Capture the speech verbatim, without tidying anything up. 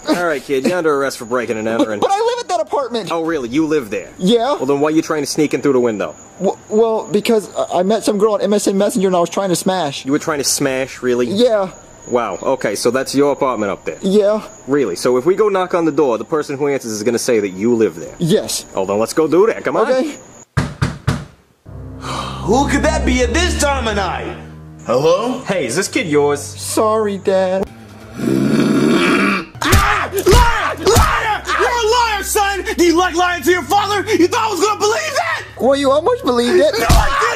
Alright, kid, you're under arrest for breaking and entering. But, but I live at that apartment! Oh, really? You live there? Yeah. Well, then why are you trying to sneak in through the window? W well, because I met some girl on M S N Messenger and I was trying to smash. You were trying to smash, really? Yeah. Wow, okay, so that's your apartment up there? Yeah. Really? So if we go knock on the door, the person who answers is gonna say that you live there? Yes. Oh, then let's go do that, come on. Okay. Who could that be at this time of night? Hello? Hey, is this kid yours? Sorry, Dad. Liar! Liar! Liar! You're a liar, son! Do you like lying to your father? You thought I was gonna believe that? Well, you almost believed it. No, I didn't!